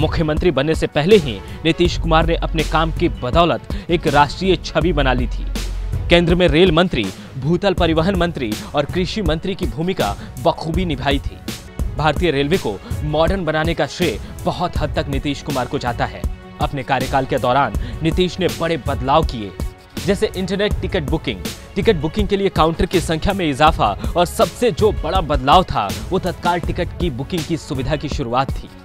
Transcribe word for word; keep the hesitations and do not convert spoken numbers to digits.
मुख्यमंत्री बनने से पहले ही नीतीश कुमार ने अपने काम की बदौलत एक राष्ट्रीय छवि बना ली थी। केंद्र में रेल मंत्री, भूतल परिवहन मंत्री और कृषि मंत्री की भूमिका बखूबी निभाई थी। भारतीय रेलवे को मॉडर्न बनाने का श्रेय बहुत हद तक नीतीश कुमार को जाता है। अपने कार्यकाल के दौरान नीतीश ने बड़े बदलाव किए, जैसे internet ticket booking, ticket booking के लिए काउंटर की संख्या में इजाफा और सबसे जो बड़ा बदलाव था वो तत्काल टिकट की बुकिंग की सुविधा की शुरुआत थी।